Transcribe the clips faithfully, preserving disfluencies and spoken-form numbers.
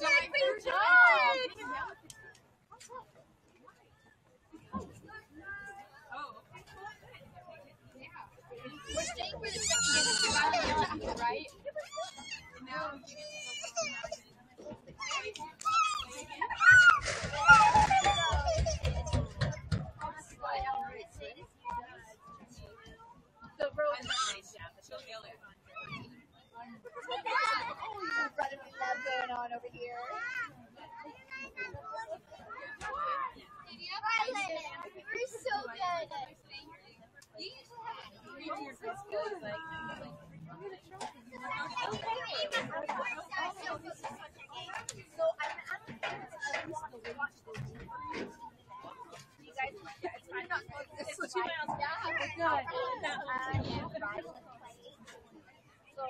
We're staying for the second game, right? No. The road is nice, yeah, but she'll kill it. Brotherly love going on over here. We're so good. So I'm asking to watch this. You guys, it's fine. It's two miles. Yeah, we're good. So.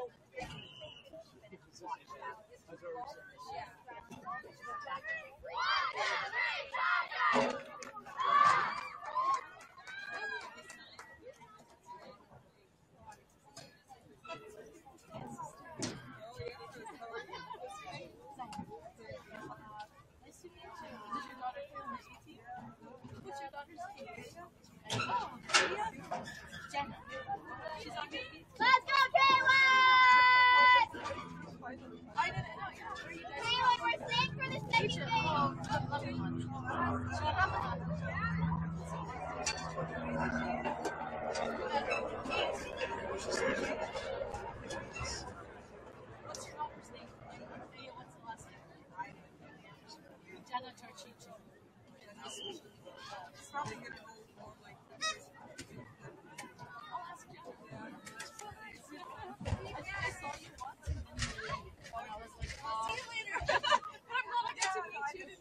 Let's go, Kaylin! I didn't know. Kaylin, we're staying for the second game. What's your daughter's name? What's the last name? Jenna Tarchichi. It's probably going to go more like this. I'll ask Jenna. I think I saw you once and I was like, oh. See you later. I'm glad I got to meet you.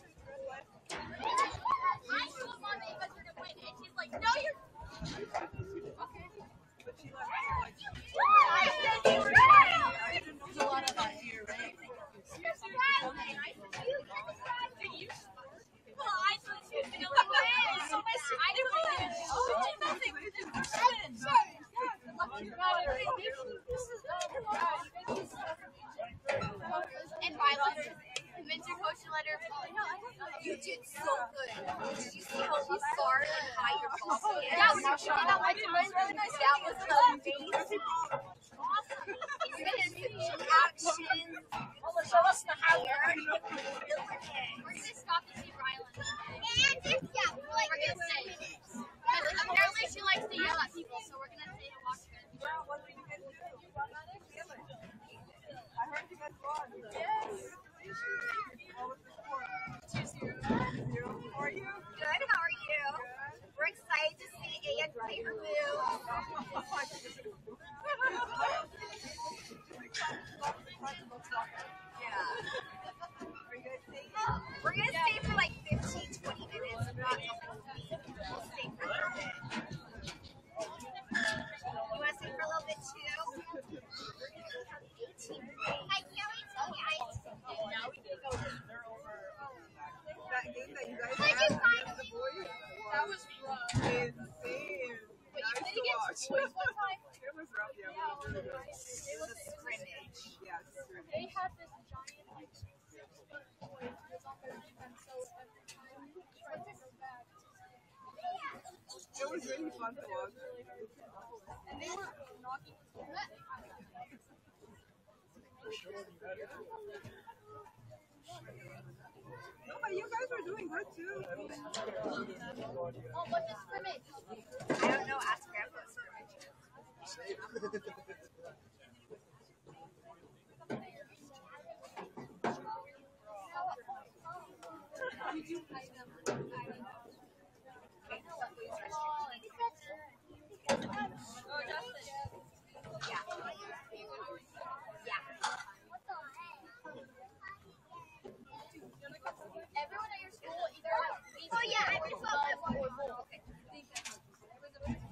I told Mom that you guys were going to win, and she's like, no, you're... Okay. But she left like... I said you were right! There's a lot of that here, right? You're surprising. You can describe to you. Well, I thought she was going to win. So nice to meet you. Oh, nothing. And Violet, convince your coach to let her fall. You did so good. Did you see how far and high your ball was? Yeah, when you shot that one time, really nice. That was amazing. Awesome. Exhibition action. Oh, show us the how you're We're going to stop to see Violet. And yeah, we're like, we're going to stay. Because apparently she likes to yell at people, so we're going to stay to watch her. Well, what did you guys do? I heard you guys won. Yes. What was the score? two zero. How are you? Good. How are you? Good. We're excited to see Aya play her move. Yeah. Are you guys staying? We're going to stay for like fifteen, twenty minutes. I'm not talking. We'll stay for a little bit. You want to stay for a little bit too? eighteen. I can't wait till we ice. Now we can go. They're over. That game that you guys had against the boys? That was rough. Insane. Wait, you played against boys one time? It was rough, yeah. Yeah, it was nice. It was a scrimmage. Yes. They had this giant, like, six foot boy who was on their defense, so every time we tried to go back. It was really fun to watch. And they were knocking his head. No, but you guys are doing good too. Oh, what's a scrimmage? I don't know. Ask Grandpa what scrimmage is. Did you play them? I know what losers do. Oh, Justin. Yeah. Yeah. Everyone at your school either has oh yeah, I just love that one. Okay.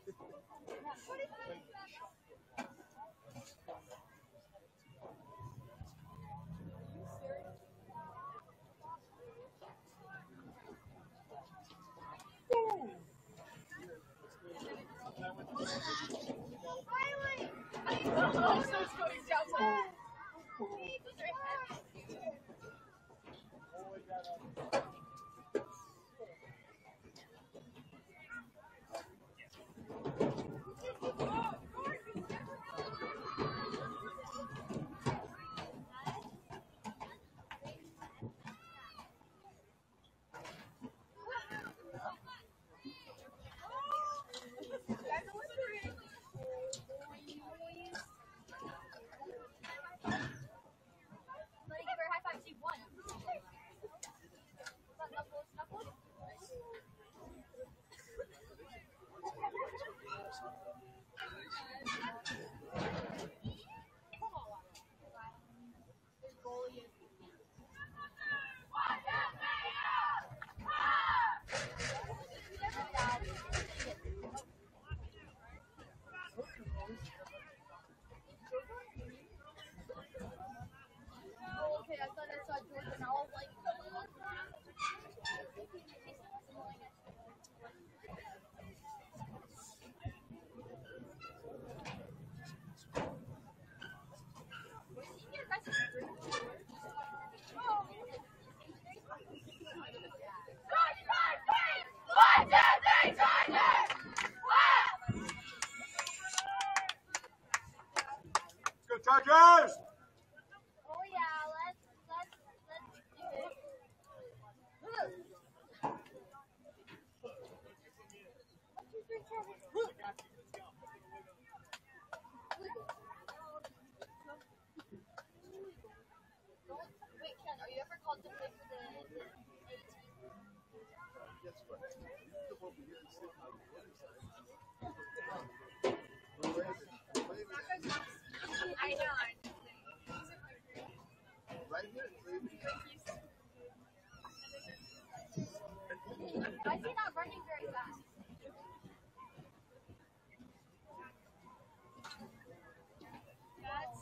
Chargers! Oh yeah, let's let's let's do it. Wait, Ken, are you ever called to play for the eighteen? I know. Right here. Why is he not running very fast? That's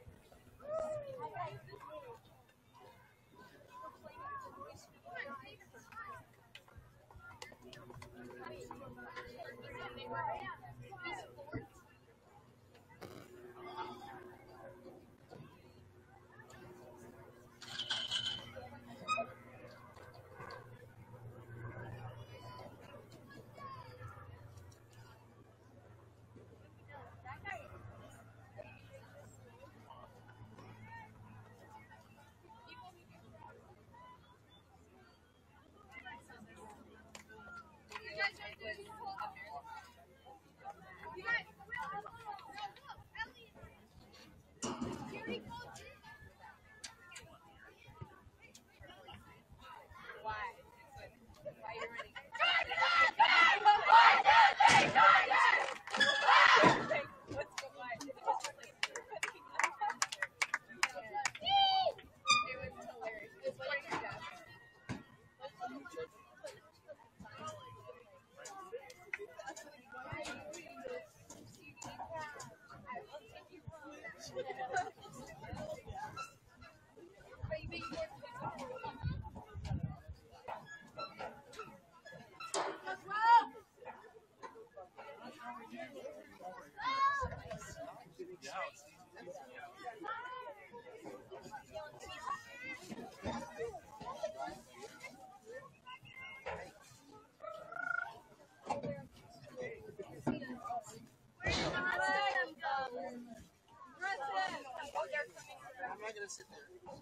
I'm not gonna sit there.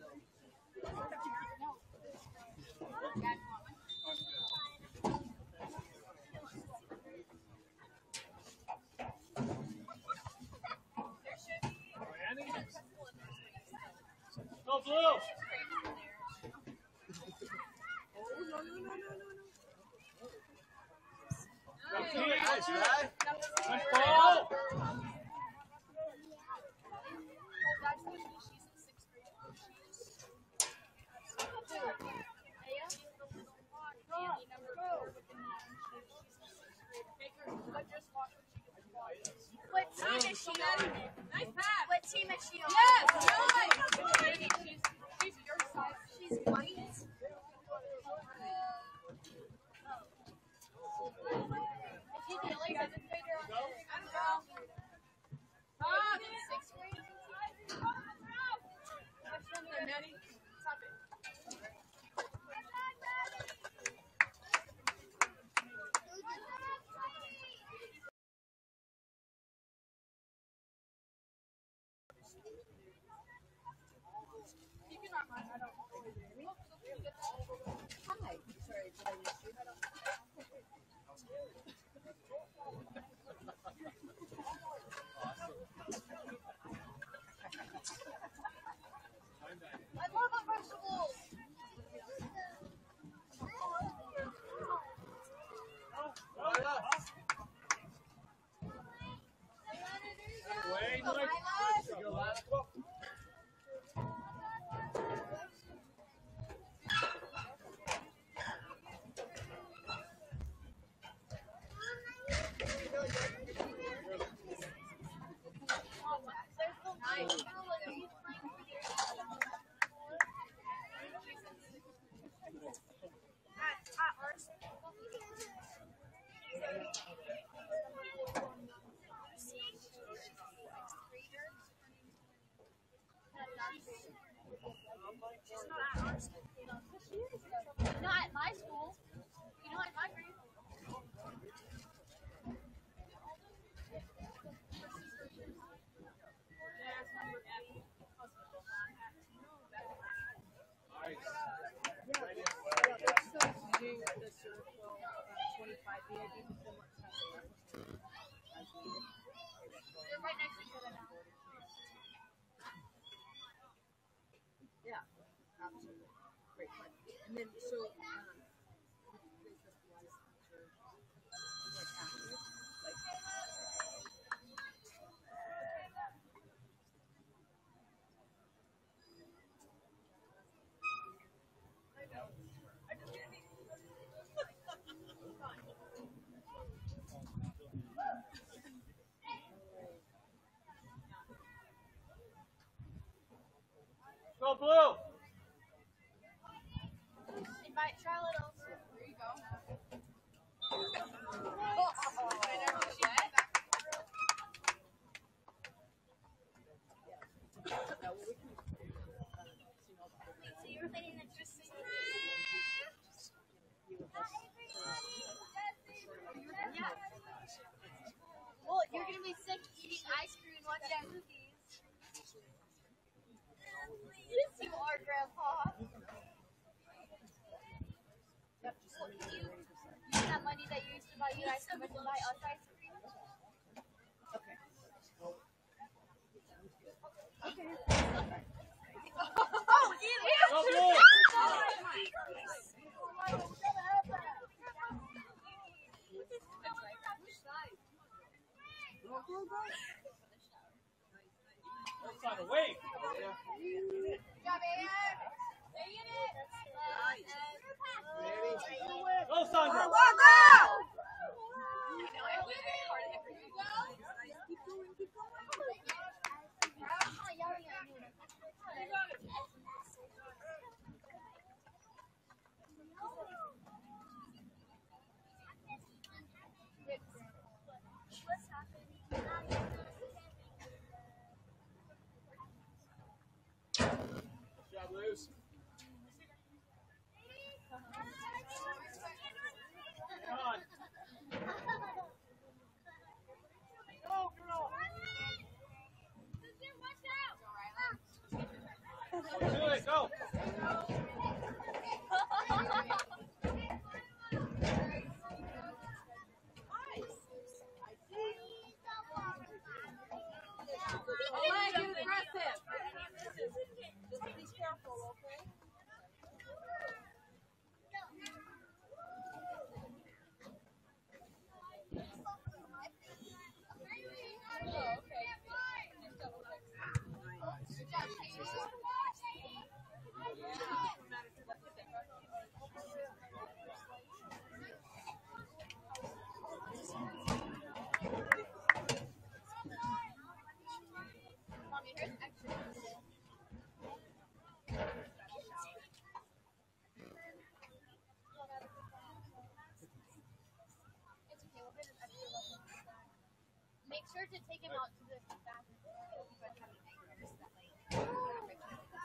Go blue! Oh, no, no, no, no, no, no. Nice, right? Nice ball! Number four with the knee. She's in sixth grade. Make her, just watch her. is she on? Nice pass. What team is she on? Yes, nice. She's, she's your size. She's white. Is she the only seventh grader on there? I don't know. Stop. Sixth grade? What's in there, Maddie? Stop it. You can not mind. I don't. Hi. Sorry, did I miss you? I love the vegetables. Wait, Mike. Go last. Not at my school. You know, at my grade. They're right next to each other now. Yeah, absolutely. Great fun. And then, so, um, like after, like, Go blue. Invite Charlotte over. There you go. So you were thinking it's just yeah. Well, you're gonna be sick eating ice cream and watching movies. Yes, you are, Grandpa. You, use that money that you used to buy you ice cream to buy us ice cream. Oh, ew. Go blue. Left side away. Good job, Aiden. Stay in it. Go Sandra. Go, go! What's happening? Job loose. Come on. Go to it. Go. Oleg is aggressive. Just be careful, okay? Make sure to take him out to the bathroom. He's been having nightmares that like.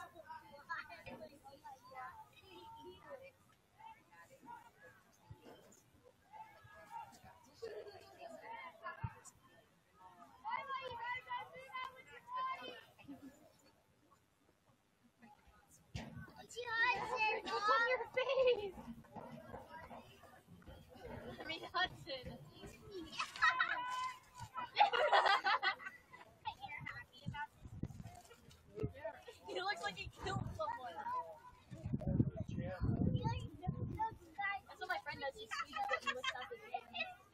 What's on your face? I mean, Hudson. He looks like he killed someone. That's what my friend does. He squeezes it and lifts up his hand.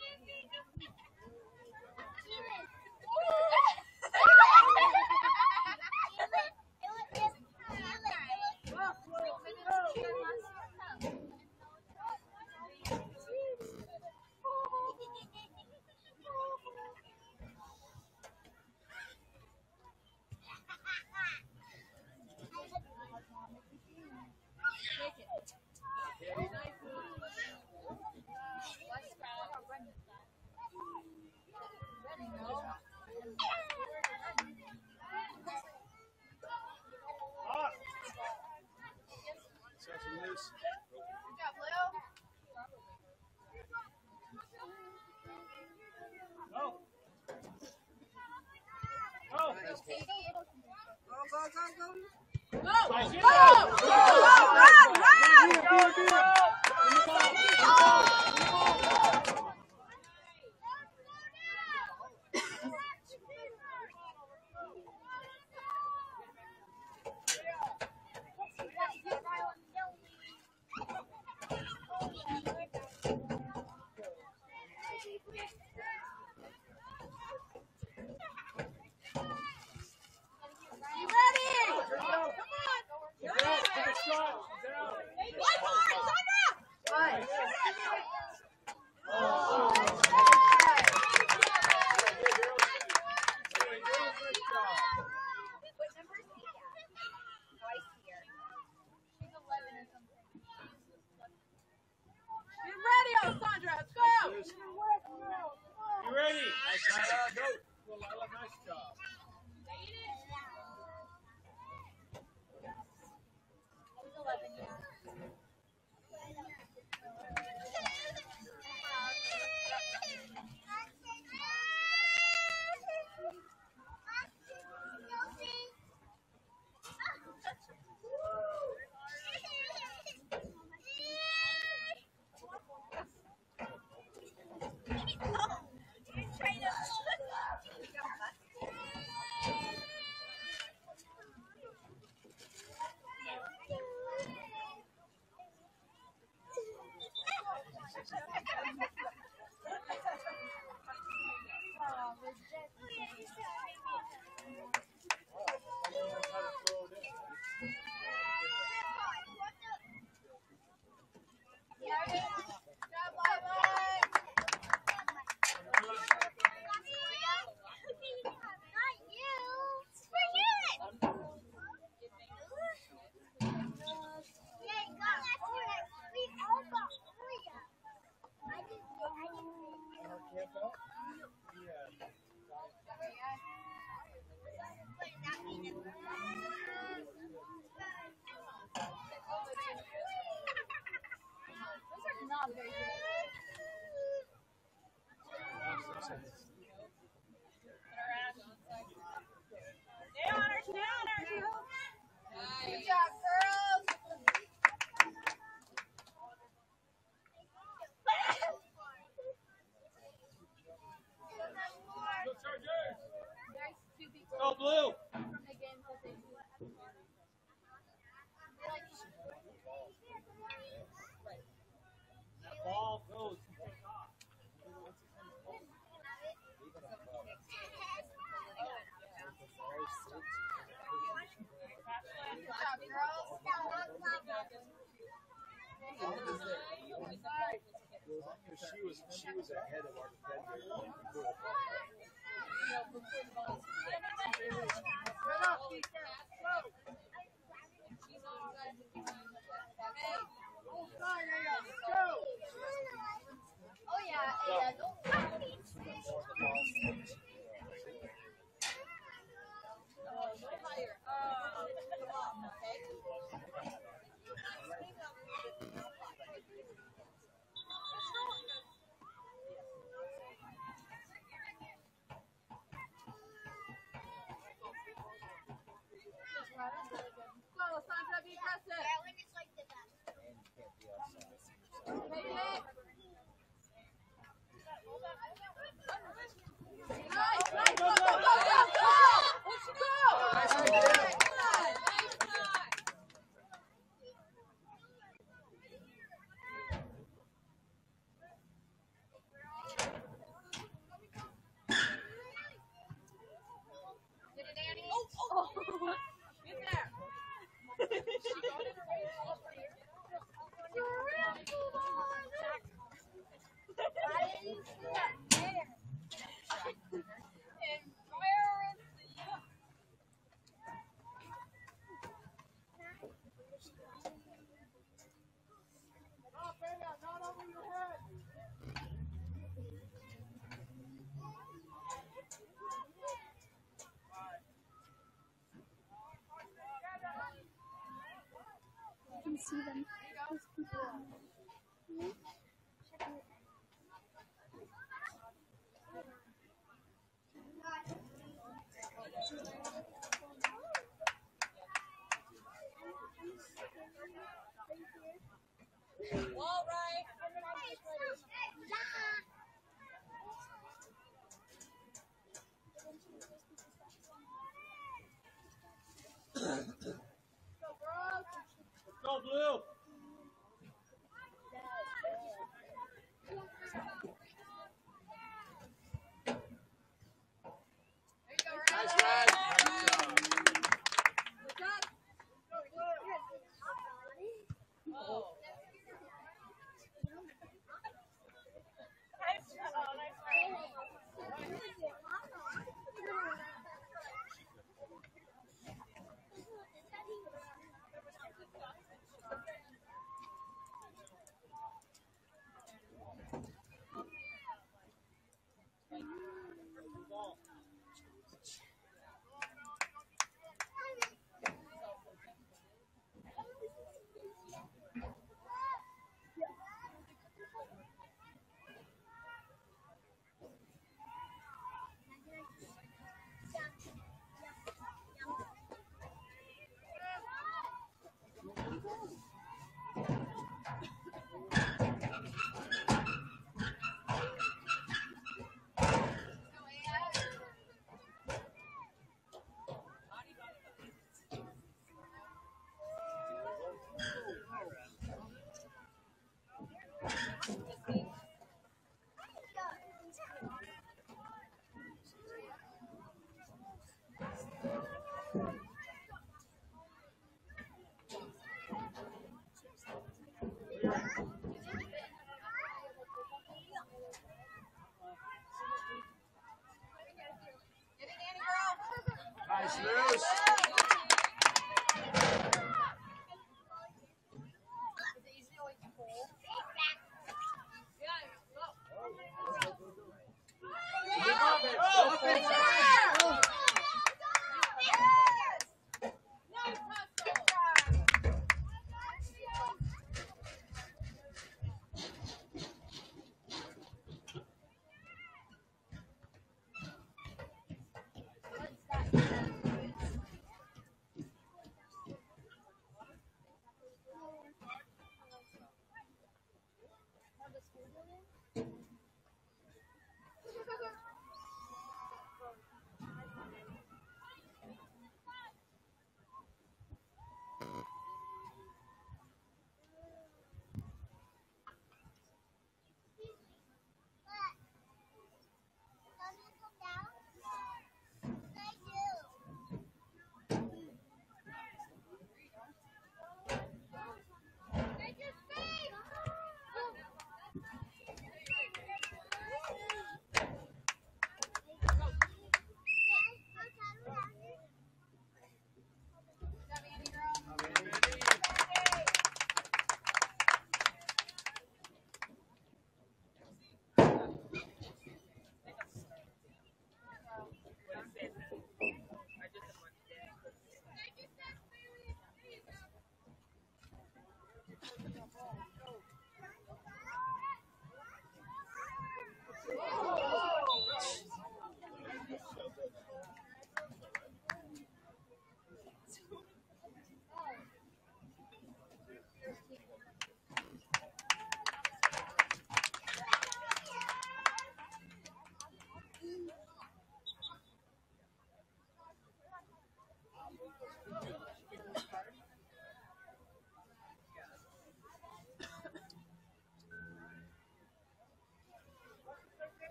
Go blue. That ball goes. She was she was ahead of our defender. Oh yeah, and uh, don't can see them. Those people. Hmm? All right. Go, Blue. Nice, Ryan. Good job. Oh. Nice, loose.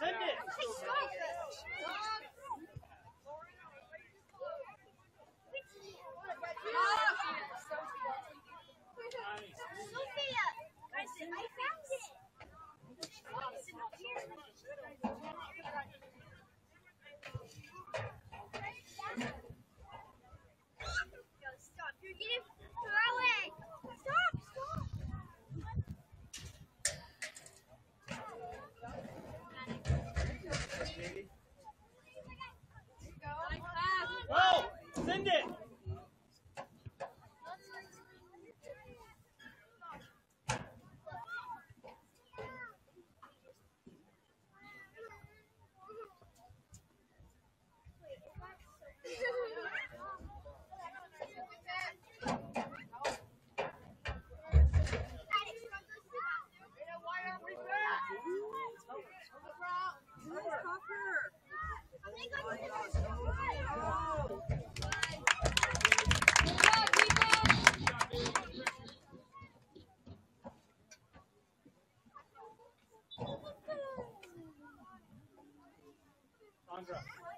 Send it. Sophia, I found it. Stop! You're getting throw it. Stop! Stop! Go. Send it. Sandra.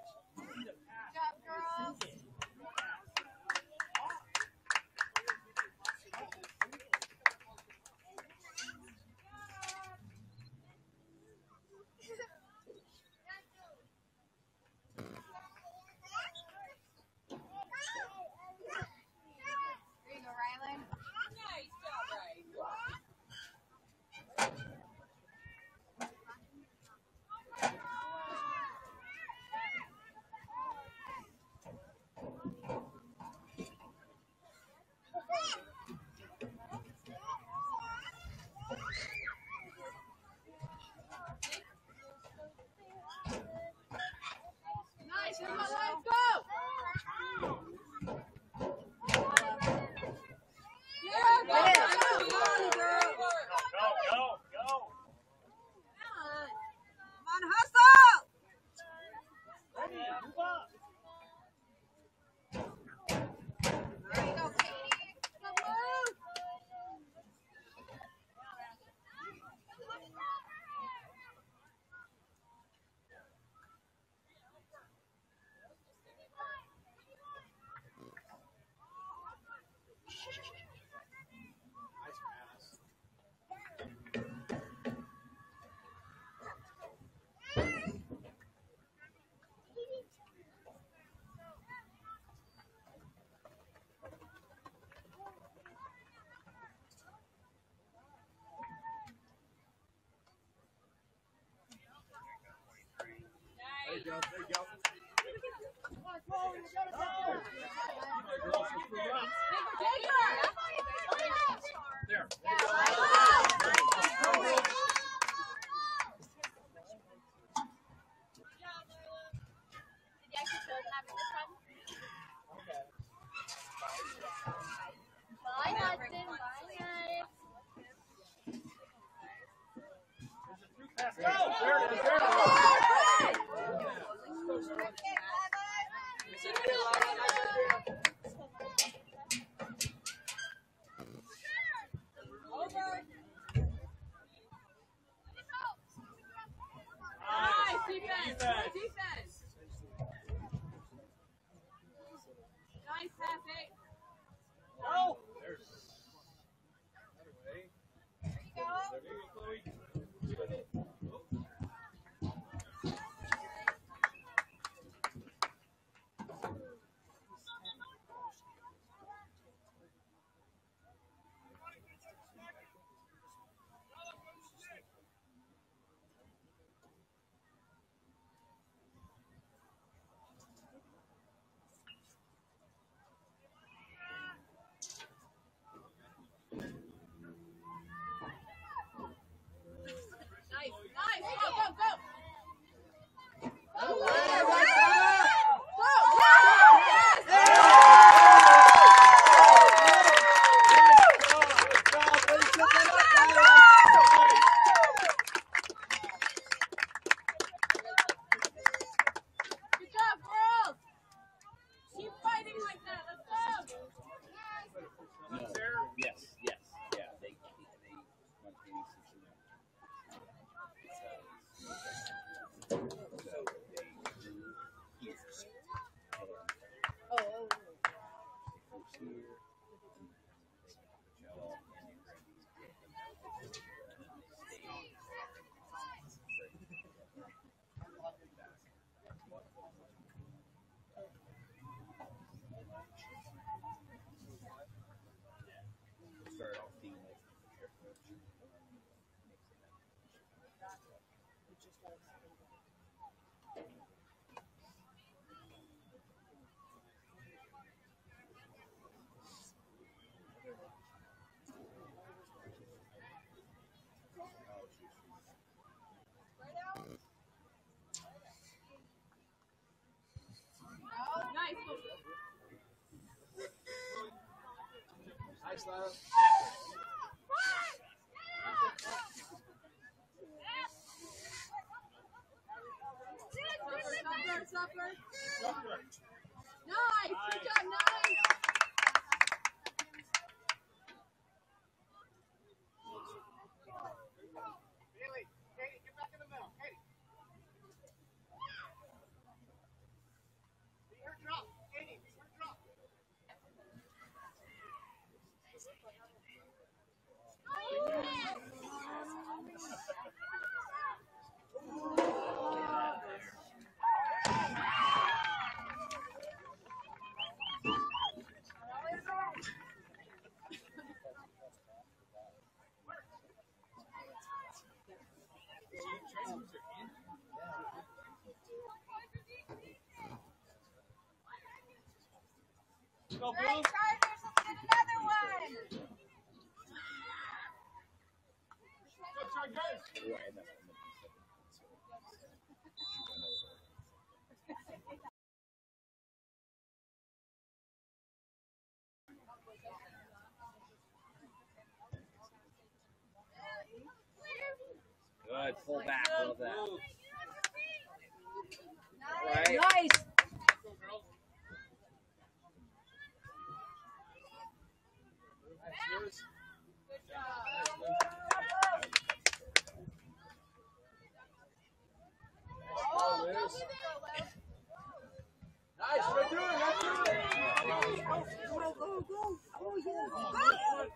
There you go. There you go. There. Go. There it is. There it is. Nice defense. Good defense. Nice pass, eight. Go. There's another way. There you go, Chloe. Nice. supper. Nice. Good job, nice. Haley, Katie, get back in the middle. Katie. Be her drop. Katie, be her drop. Go, Right, Blue. Chargers, let's get another one. Go, Chargers. Good. Pull back a little bit. Nice. Right. Nice. Go, girls. Good job. Oh, Nice, we're doing it. That's it. Go, go, go. Oh, yeah.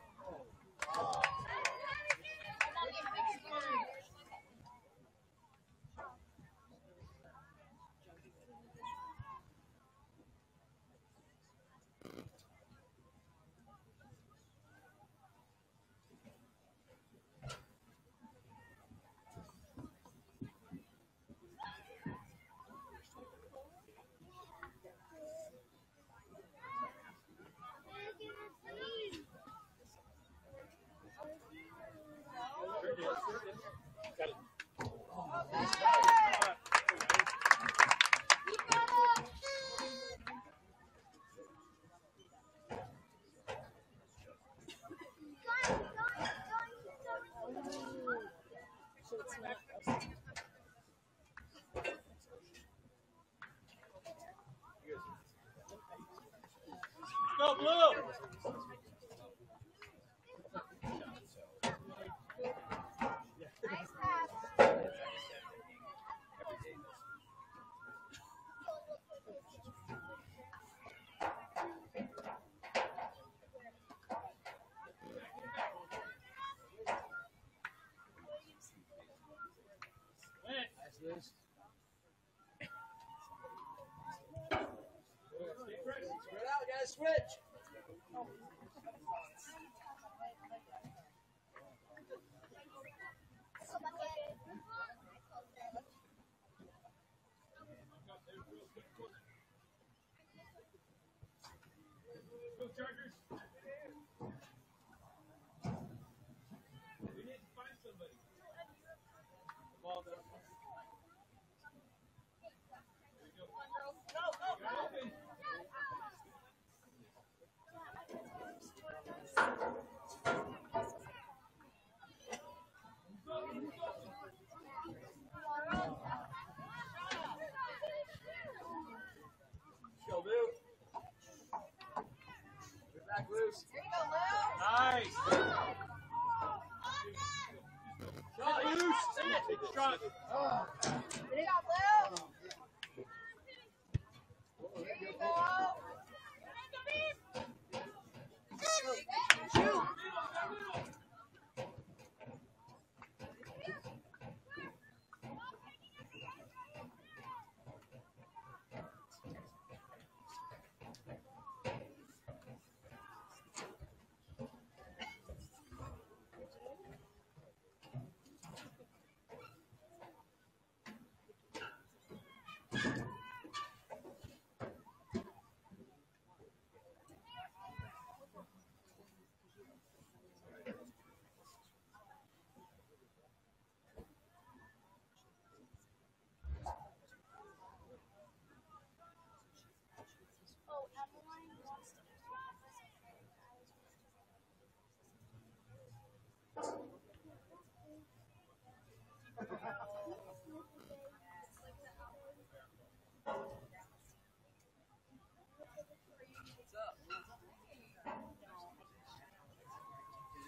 Go, Blue. nice pass. Win it. Spread out, guys. Switch. Go, Chargers. We need to find somebody. Ball down. There we go. Go, go, go. Open. Go, Lou. Get back loose. There you go, Lou. Nice. Shot loose. Take the shot. Good job, Lou. There you go. Shoot. Oh,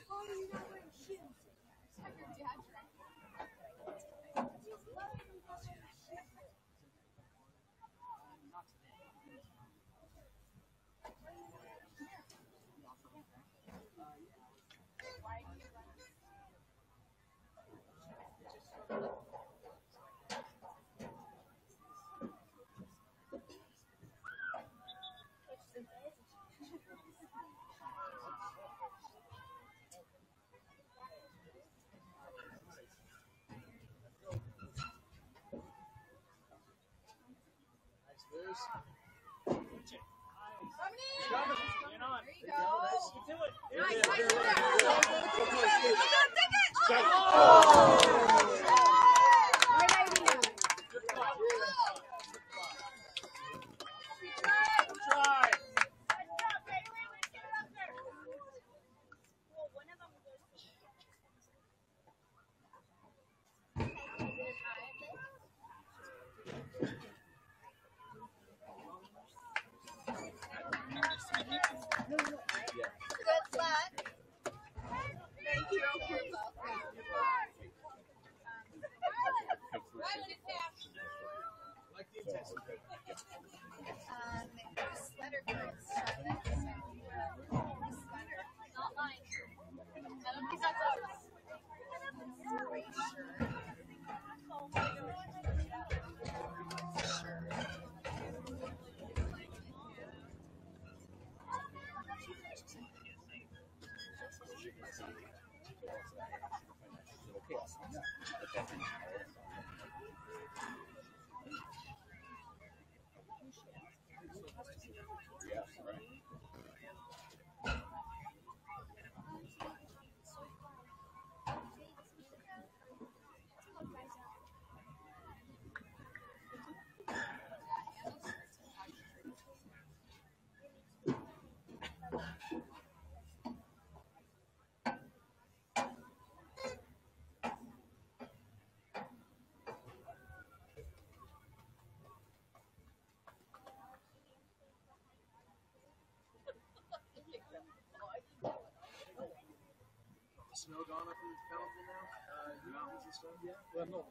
Snow gone up in the fountain now? Uh, the mountains and stuff? Yeah. Well, no.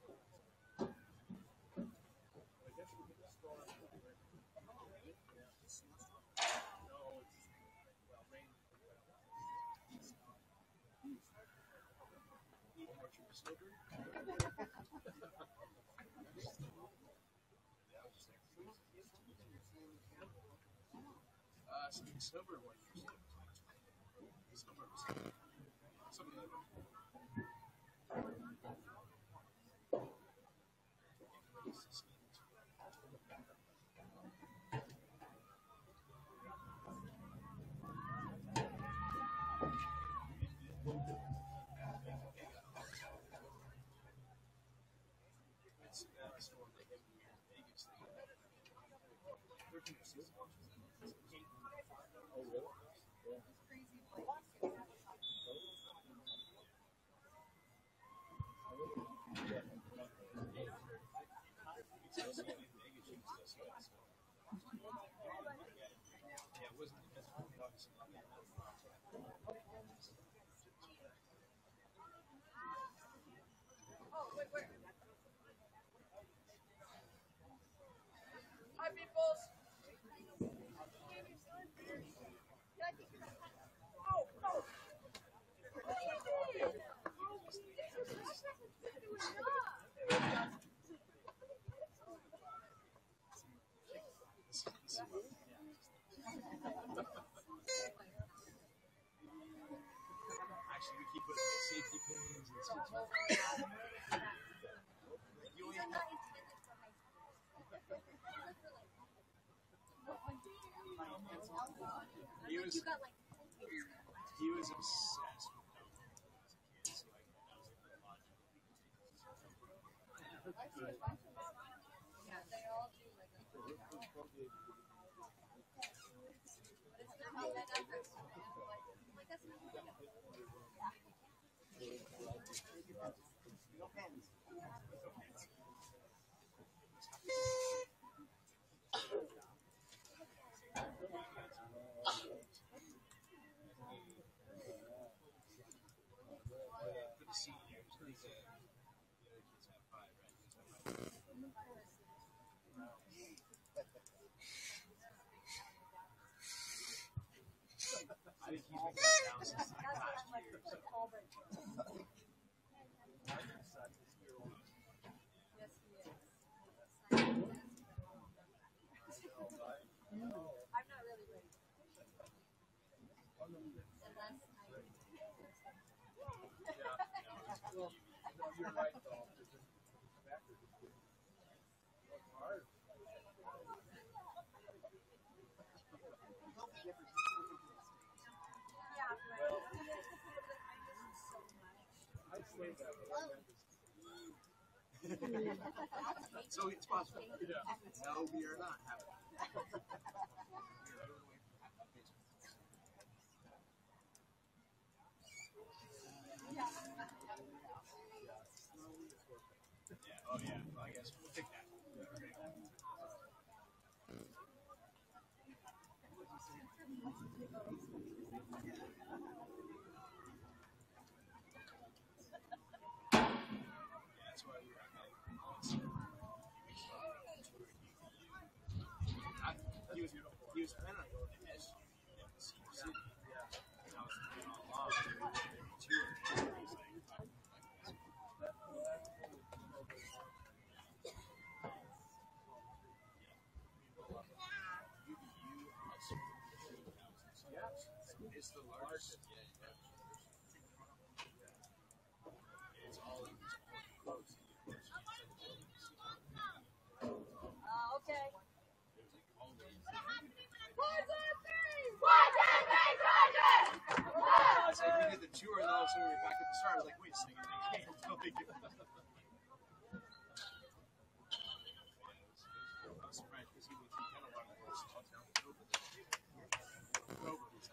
I guess we can just start. Yeah. No, it's well, rain. How much of a snowbird? Uh, some snowbird one. Snowbird was something like that. It's uh, storm like in Vegas. thirteen or sixteen. Oh, really? Yeah. Hi, peoples. Oh, oh. Actually, we keep putting like safety pins and stuff. You only have He was, he was obsessed with them as a kid, so like, that was like a lot. Yeah, they all do like a but it's not all that effort. Like that's not good. No pens. Well, no, you're right, though. It's just backwards. It's hard. Well, I'd say that. So it's possible. Yeah. No, we are not having Yeah. Oh, yeah. Well, I guess we'll take that. That's why we were at that. He was, he was planning on going to S U in the senior city. Yeah. And I was thinking all along, maybe we'll do a tour. He's like, it's the largest. It's all in close. Uh, okay. There's like always. So we did the tour, and all of a sudden we were back at the start. I was like, wait a second, I can't tell me. I was surprised because he was kind of wanted to go small town over there. Over there.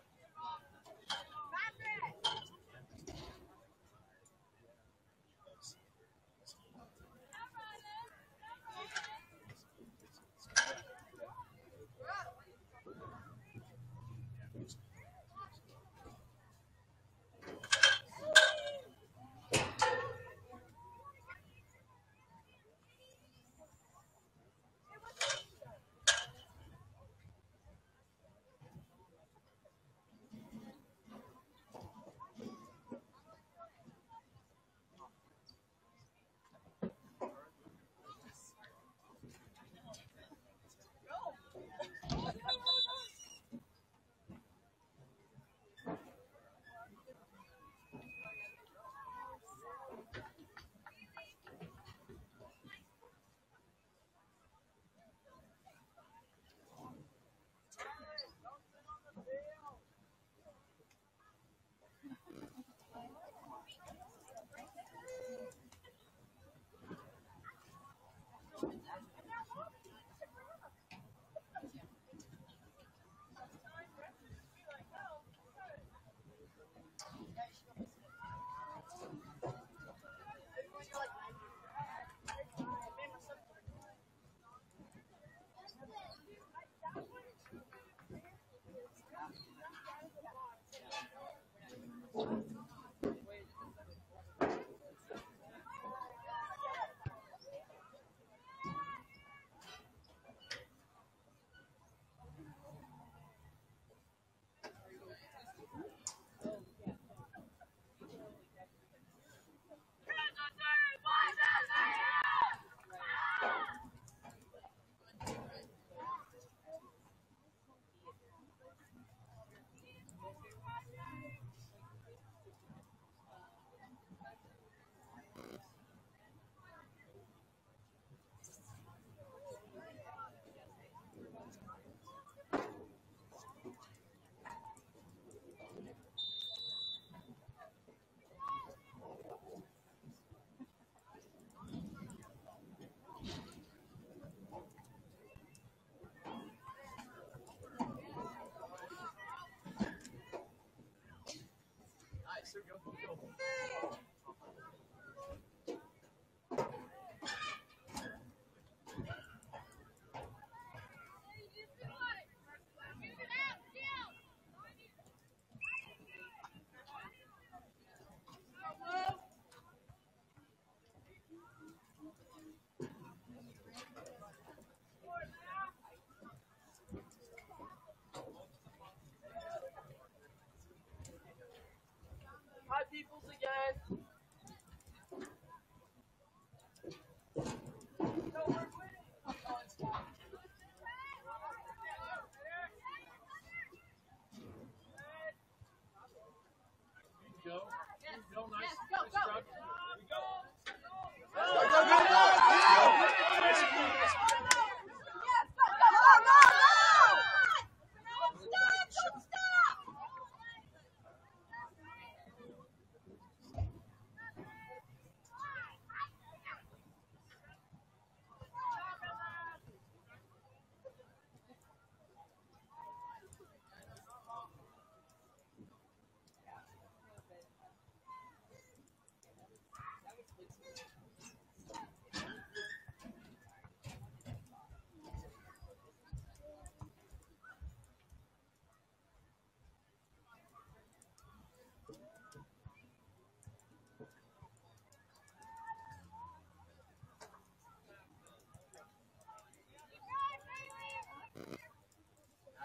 Hi, peoples again.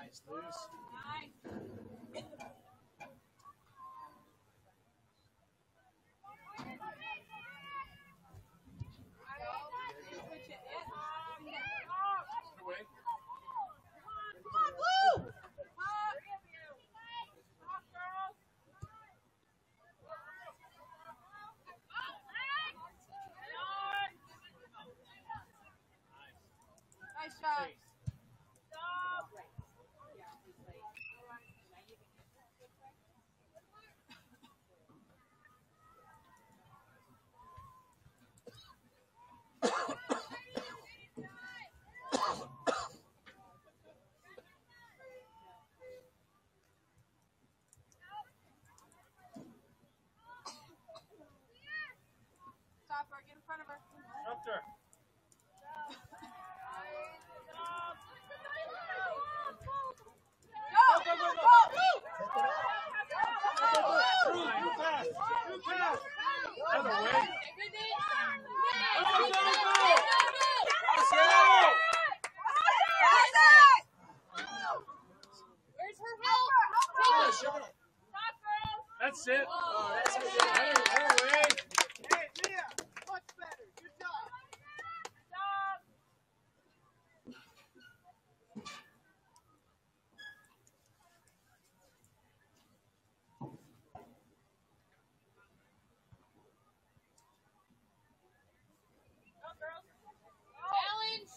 Nice, loose. Nice shot. Stop her. Get in front of her. Doctor. Go! Go! Go! Go! Too fast. Too fast. Other way. Go, go, go. Let's go. Where's her help? That's it. Oh, That's it. Other, other way. Hey, Leah, much better. Good job. Challenge.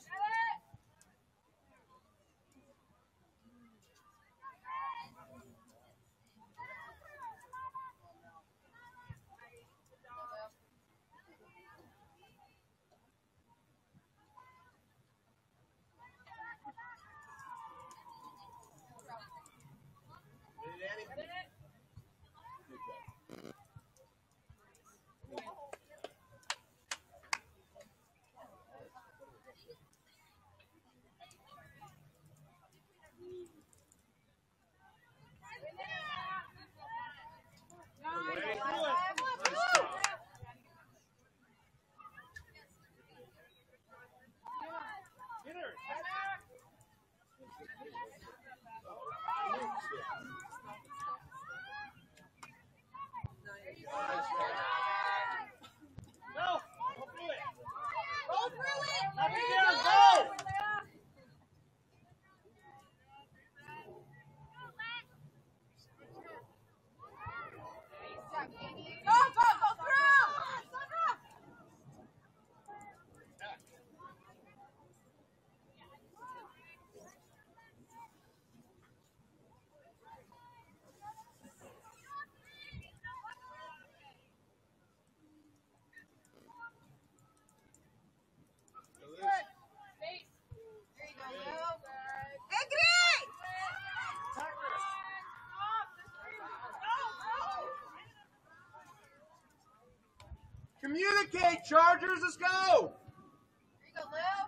Communicate, Chargers. Let's go. Here you go, Lou.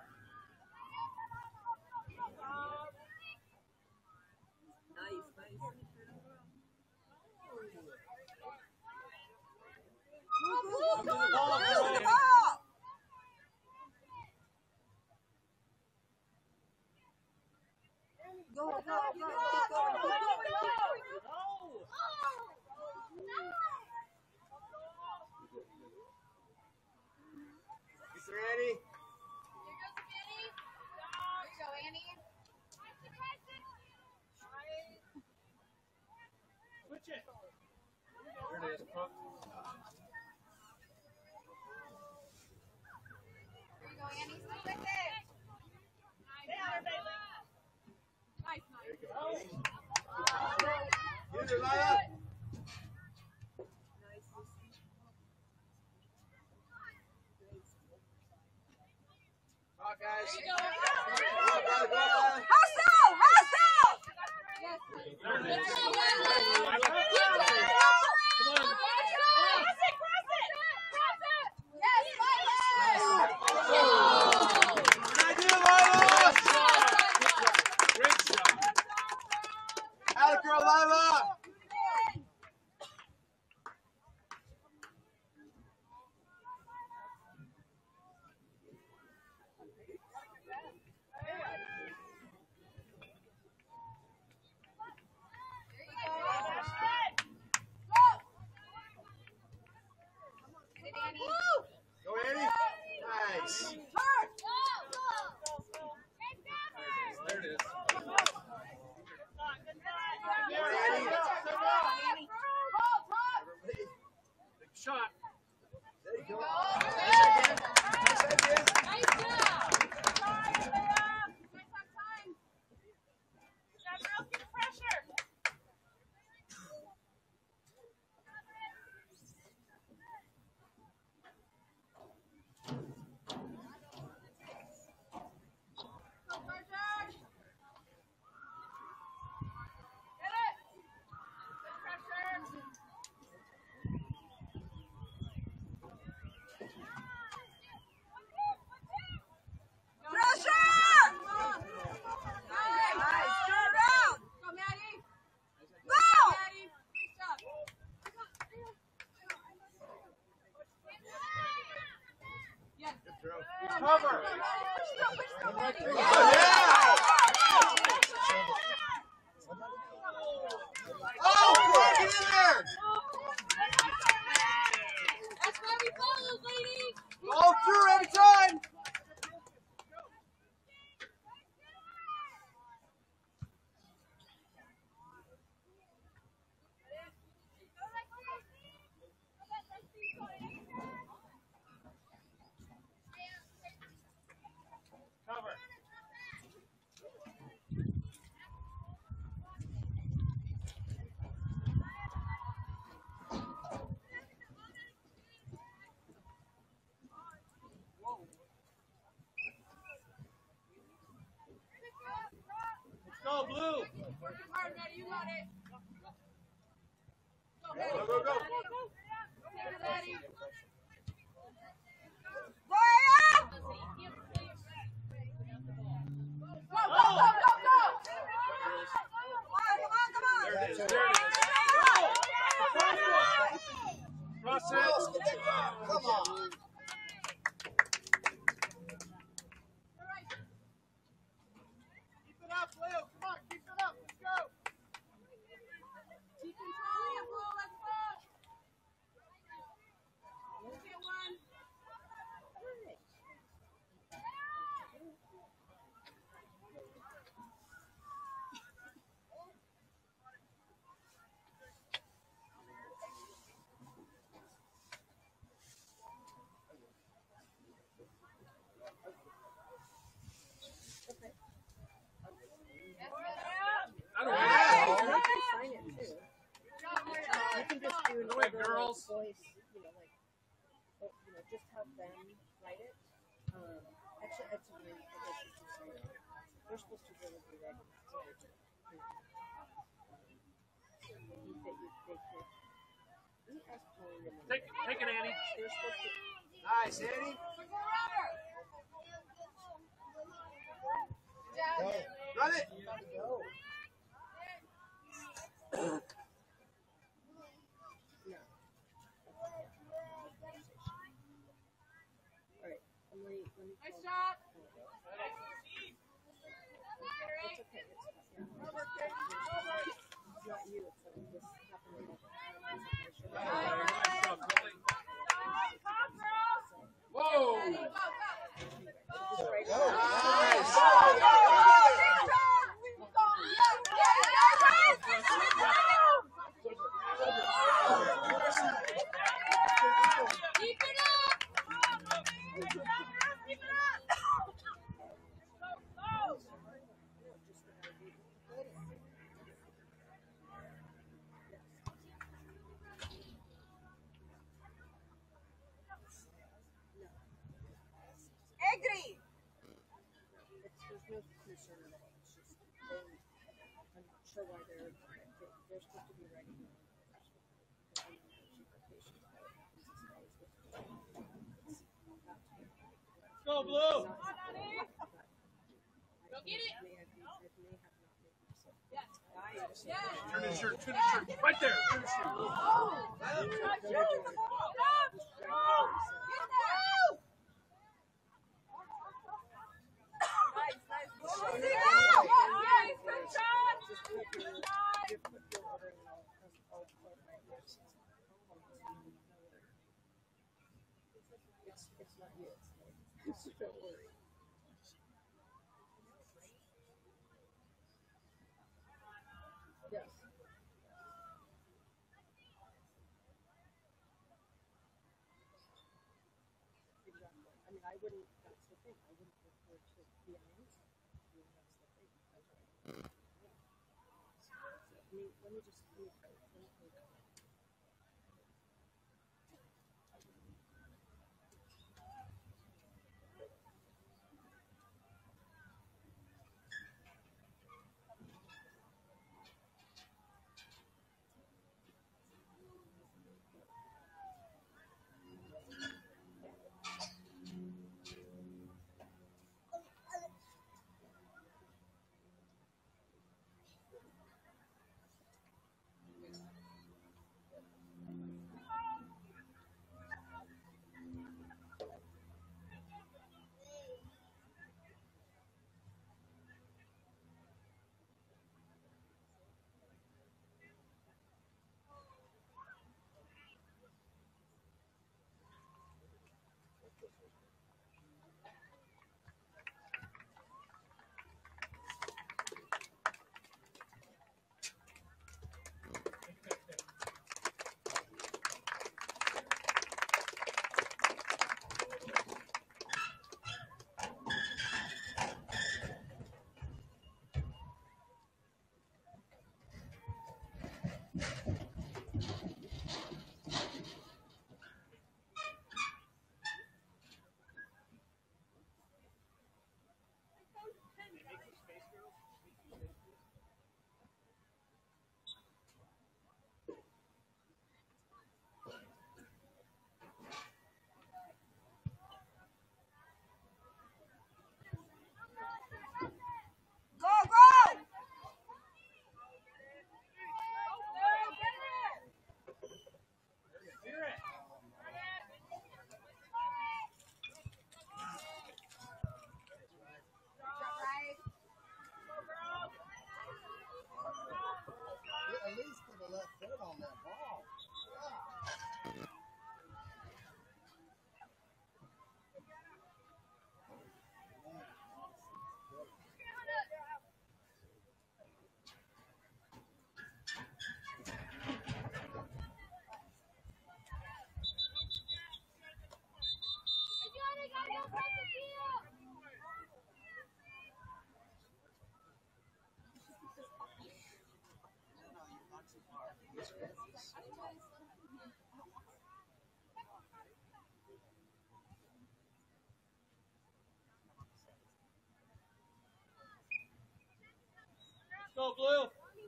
Nice, nice. Move, move, come on, where's the ball? Go, go, go, go, go, go. It's ready. Switch it. There it is. Pump. Use it, Lila. Come on, guys. Go, Lila, go, Lila. Hustle! Hustle! There it is. Come on. Good idea, Lila. Great shot. Atta girl, Lila. Oh, come on, get in there! That's why we follow, ladies. All through every time! Cover. Let's go, Blue. Go, go, go! There it is. There it is. Cross it. Come on! Keep it up, Leo. Come on, keep it up. Let's go. Keep controlling it, Blue. Let's go. Let's get one. I don't know. Sign it too. You can just do Go ahead, girls. voice, you know, like, oh, you know, just have them write it. Um, actually, that's a really, I guess you should say it. They're supposed to really be ready. So, you know, you think you think that. We asked Pauline and Take, take it, Annie. they're supposed to. Nice, Annie. Go. Run it. Go. No. All right. Let me, let me Nice call- job. It's okay. It's fine. It's not you. It's something this happened. Nice job, Chloe. Whoa! Just write it Go. down. Nice. Keep it up. Keep it up. Agree. It's, there's no concern at all. It's just they, I'm not sure why they're they, they're supposed to be ready. Let's go, Blue. Go get it. Turn his shirt. Turn his shirt. Right there. Turn his shirt. It's, it's not you. It's like, don't worry. Yes. Exactly. I mean, I wouldn't, that's the thing, I wouldn't prefer to be honest. I mean, that's the thing. That's right. Yeah. So, let me, let me just, let me pray. Let me pray. Go, Blue.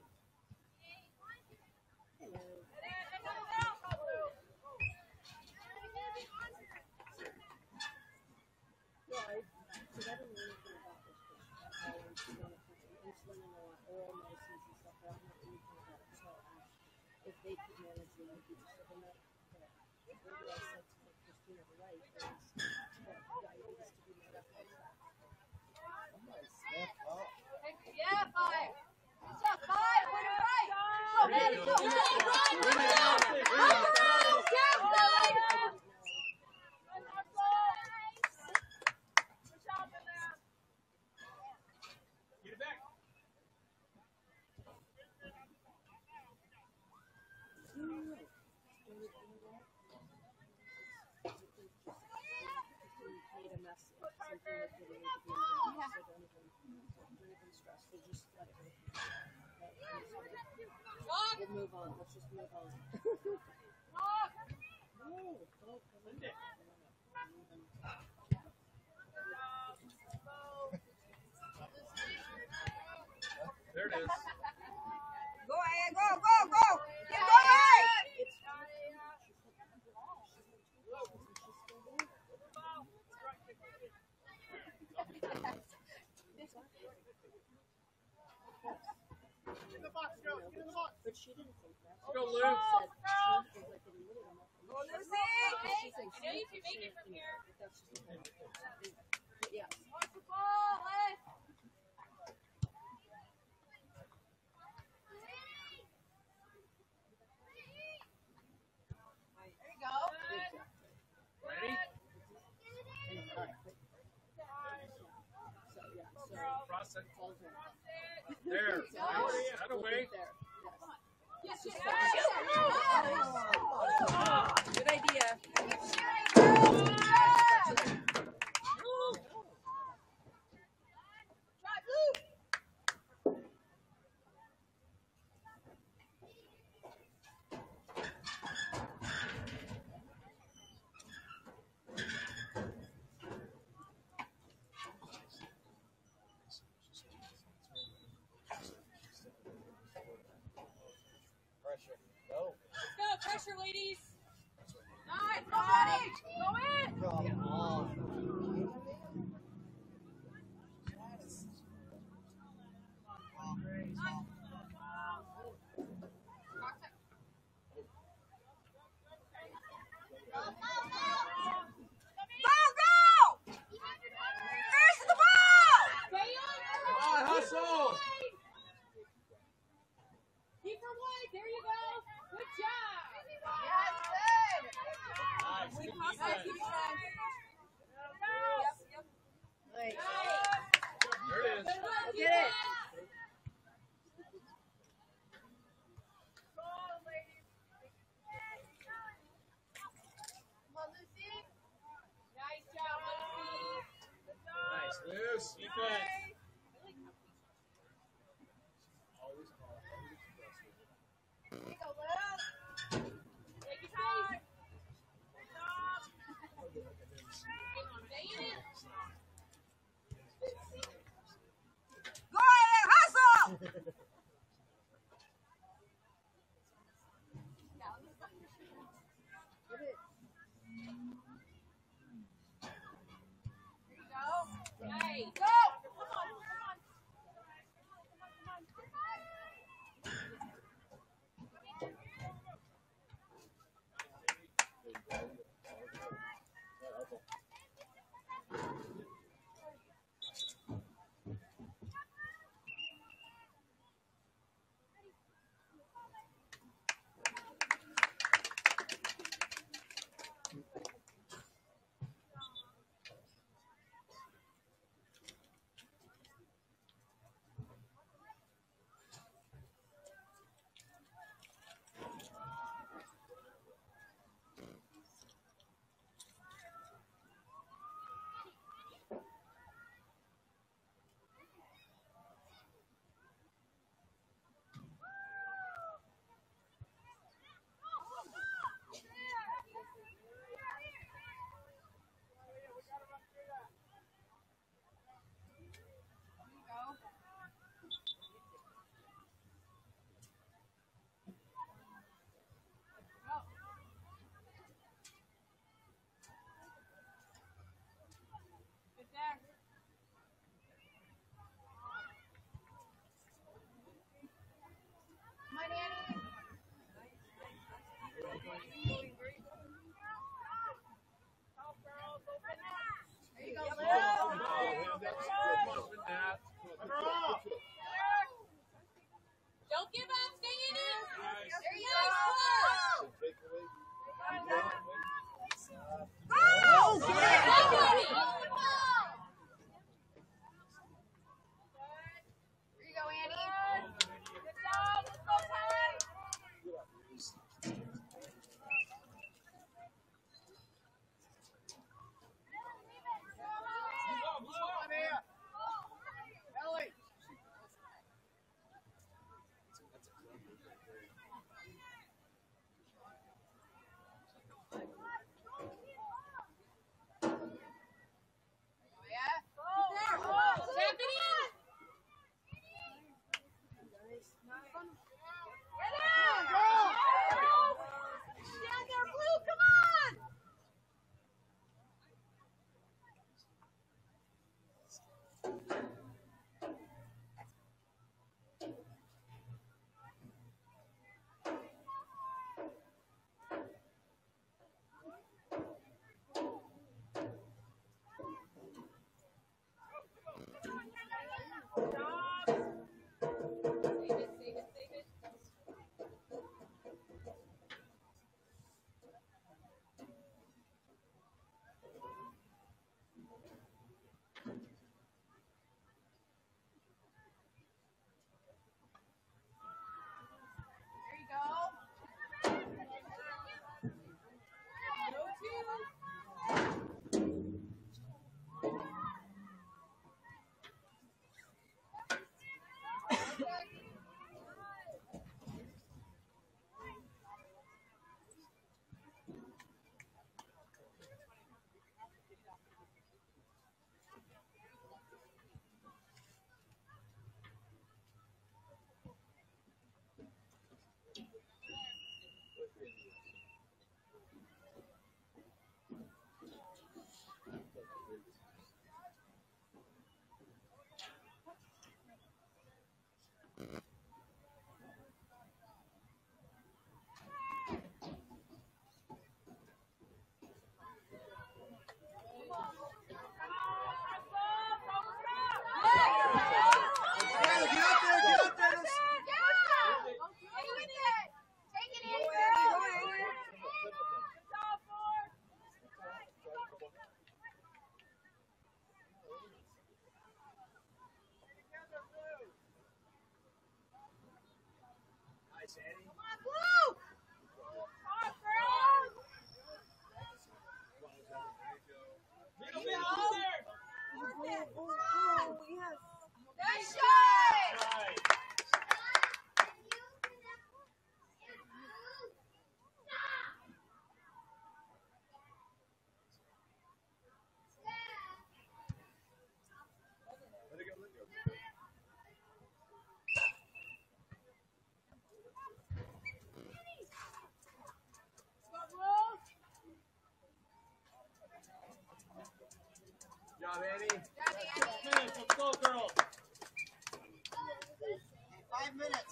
Yeah, I, because I didn't know anything about this patient. I was going to put some insulin and a lot of oral medicines and stuff. I don't know anything about it. So I asked if they could manage the diabetes. So then that, that maybe I said to Christina the right is that diabetes to be made up like that. Yeah, five. What's up, five? Put it right. Ready, Go, go. run, run, run. Get it back. Made a mess of something that didn't need to be in there. So don't even, don't even stress. We'll just let it go. We'll move on. Let's just move on. No, don't come in. There it is. Go ahead, go, go, go. Keep going. It's fine. Get in the box, girl. Get in the box. But she didn't think that. Go, She Lou. said she is like in the middle of nothing. Go, Lucy. She thinks I know you can make it from here. that's just a bad thing. But yeah. Watch the ball, Les. There you go. Ready? And, all right, but- so yeah, so Cross it. all good. There. So Cut we'll away. get there. Yes. Yes, Just yes. Good idea. Pressure. Go. Let's go, pressure, ladies. Nice, go, buddy. Go in. Come on. Go, go. First to the ball. Stay on her. Come on, hustle. Keep her wide. There you go. Good job. Yes, good. Nice. We Good cross that. Keep defense. trying. Yep, yep. Nice. There it is. Good luck, Go you get it. guys. Come on, Lucy. Nice job, Lucy. Nice. Loose. Defense. Always call. Here you go, Lou. Take your time. Stay in it. Go ahead, hustle. Get it. Here you go. Nice. Go. Come on, come on. Nice, Annie. Let it go, let it go. Good job, Annie. Minutes, let's go, girls. Five minutes.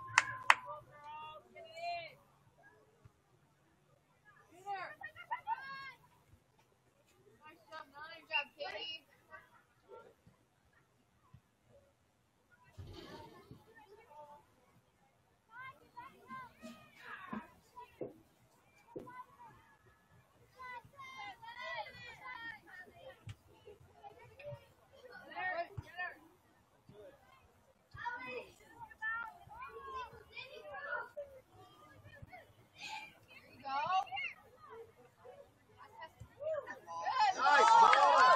Nice ball.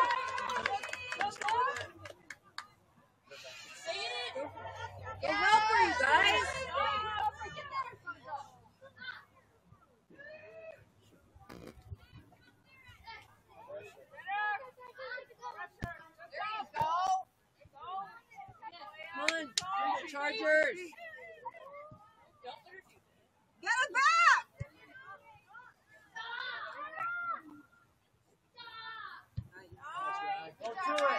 Get help for you guys. Come on, Chargers. Get it back! Go to it.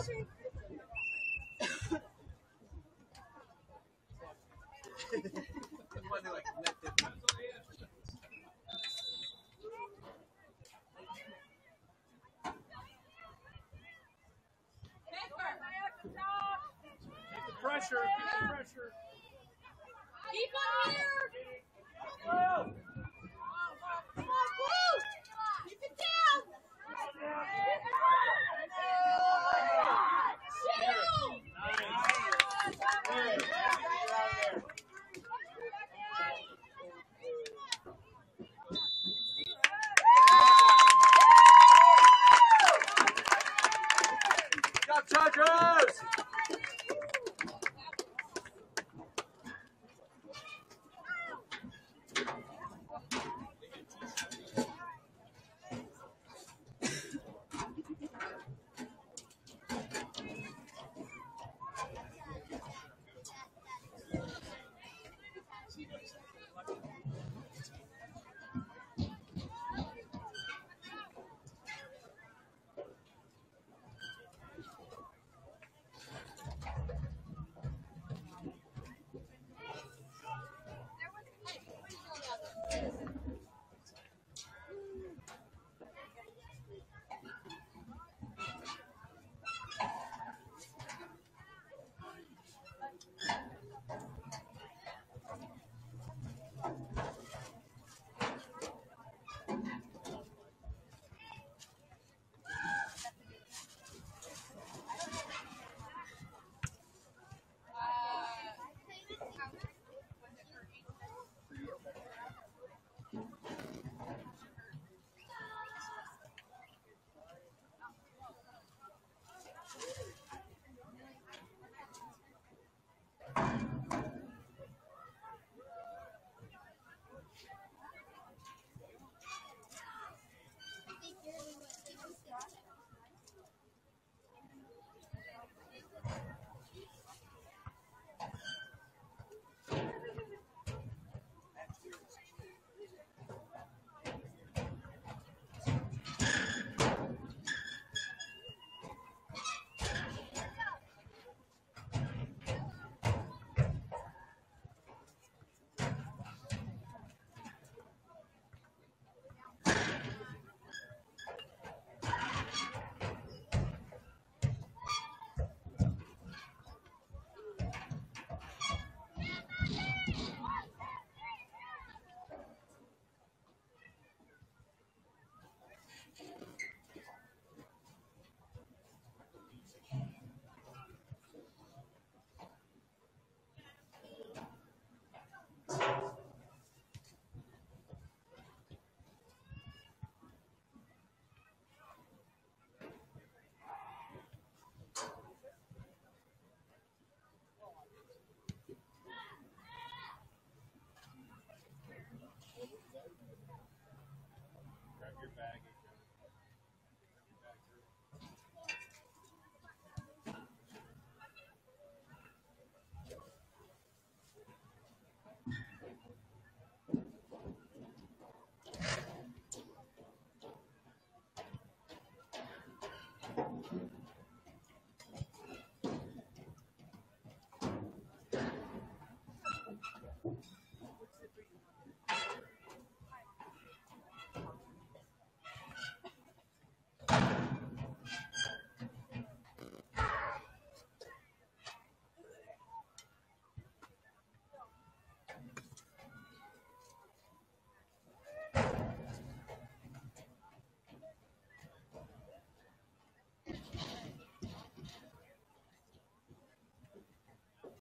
When they like let them. Keep the pressure. Keep the pressure. Keep on here. Come on, Blue. Keep it down. Good job, Chandra!